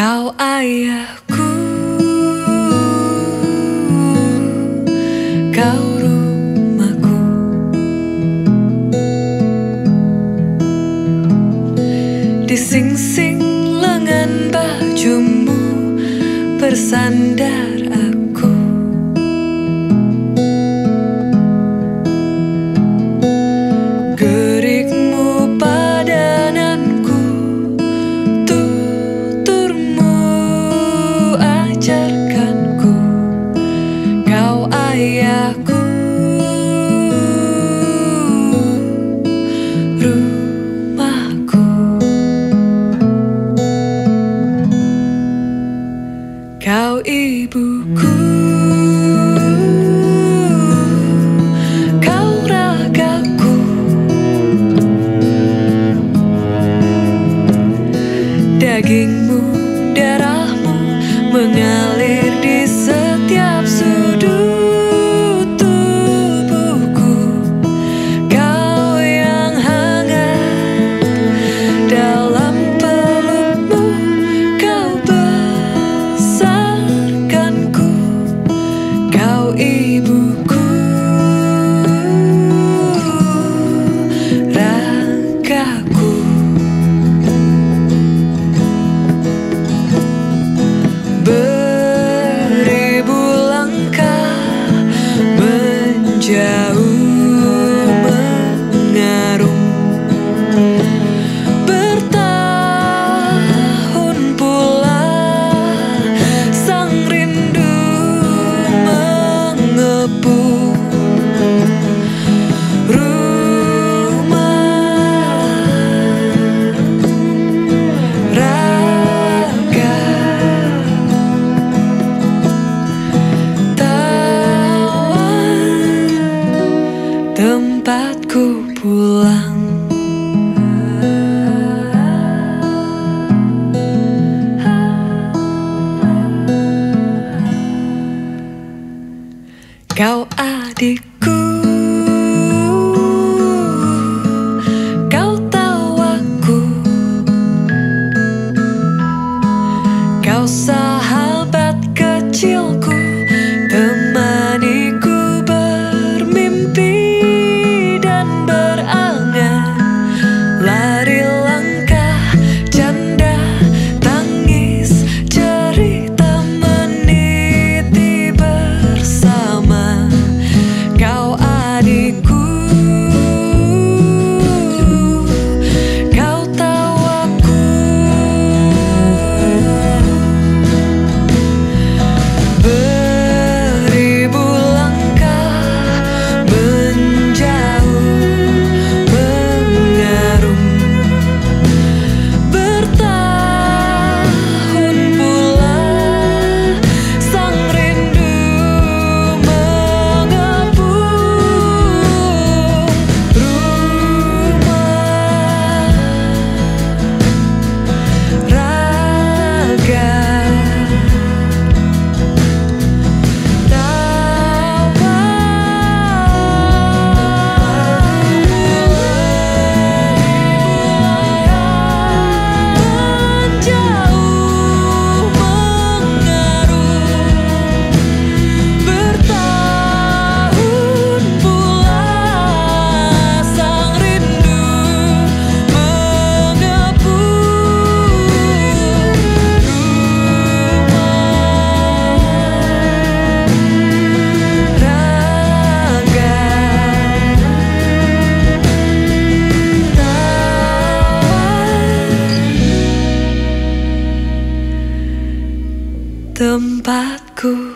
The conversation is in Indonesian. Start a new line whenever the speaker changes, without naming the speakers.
Kau ayahku, kau rumahku, di sing-sing lengan bajumu bersandar aku. Gerikmu padananku, tuturmu ajarkanku. Kau ayahku, rumahku. Kau ibuku, kau ragaku, dagingmu, darahmu mengalir di setiap sudut tubuhku. Kau yang hangat dalam pelukmu, kau besarkanku. Kau ibuku, ragaku. Beribu langkah menjauh mengarung, bertahun pula sang rindu mengepung. Tempatku pulang. Kau adikku, kau tahu aku, kau sahabat kecilku, temaniku bermimpi dan berangan, lari langkah janda, tangis cerita meniti bersama. Kau adikku, kau tahu aku, beribu langkah menjauh mengarung, bertahun pula sang rindu mengepung. Rumah, raga, menjauh mengarung, bertahun pula sang rindu mengepung. Rumah, raga, tempatku